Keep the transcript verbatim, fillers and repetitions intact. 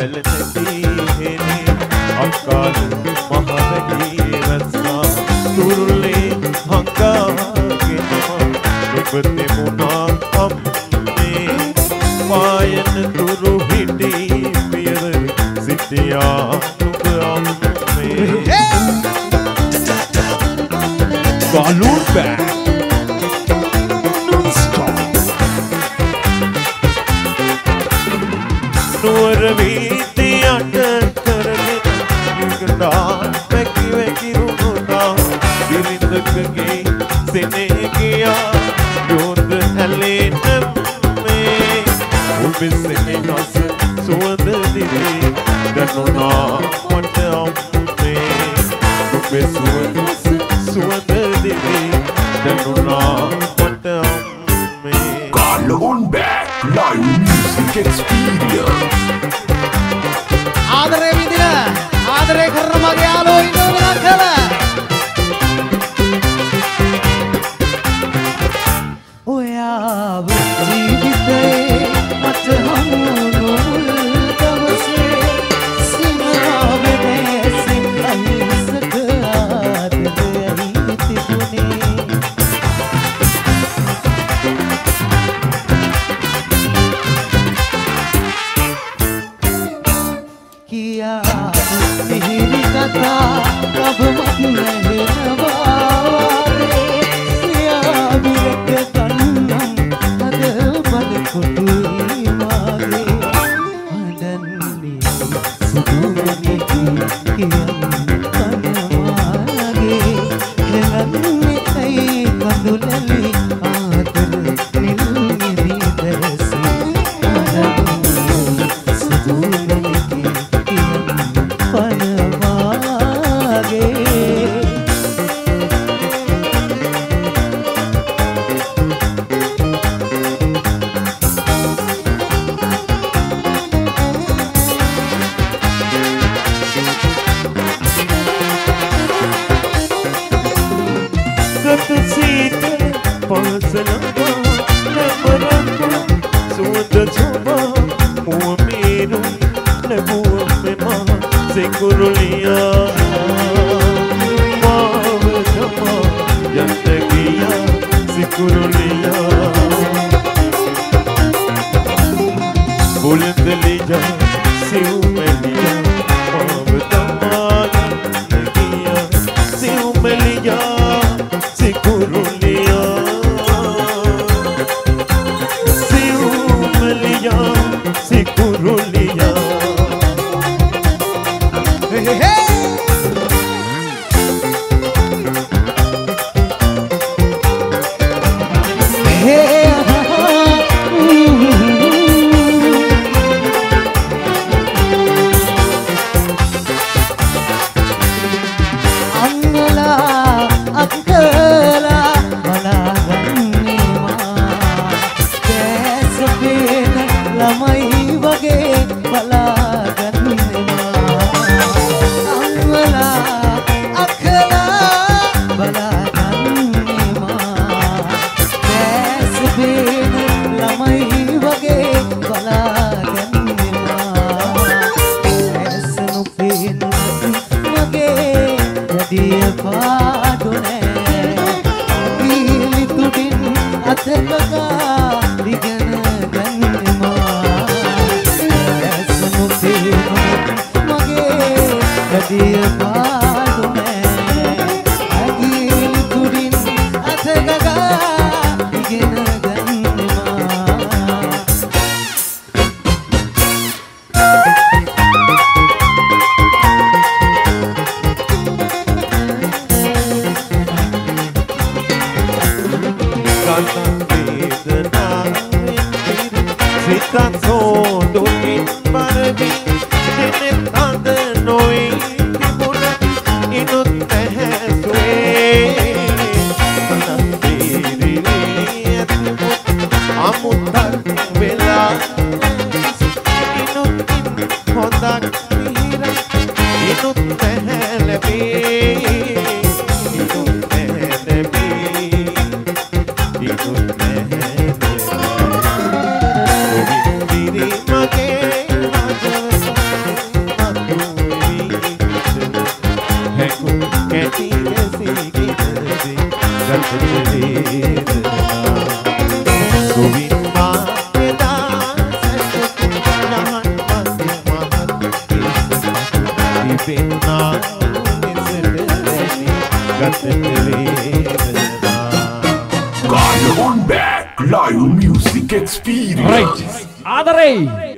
පැලනදී හෙනේ අක්කාල මහවැලි වැස්සා තුරුලේ හංගාගෙන ඔබ දෙමුණා අම්මේ පායන තුරු හිටි පියර සිටියා නුඹ අම්මේ Balloon Band Non-stop නුවර වීදියට කරගෙන යුගනා වැකි වැකි රුණා බිරිඳකගේ සෙනේ ගියා යොද ඇලේ නැම්මේ ඔබේ සෙනේ නස සුවඳ දිවේ දනුනා මට අම්මේ ඔබේ සුවඳ සුවඳ දිවේ දනුනා මට අම්මේ Balloon Band Live Music Experience ආදරේ විදින ආදරේ කරන මගේ යාළුවෝ ඉන්නවා කියලා ඔයාව ජීවිතේ මට හමු නොවුල් දවසේ සිනාවේ දැසින් අහිංසක ආදරේ තිබුණේ කියා මිහිරි කතා කවමත් නැහෙනවා සියා විරක කන්නම් අද බල කොටුයි මාගේ අඬන්නේ සුදුනේ කියන් කනවාගේ හෙලන්නේ ඇයි කඳුලලි ආදර නිල් නිදැසි අඬන්නේ සුදුනේ Carlo on back live music experience. Right. Adare.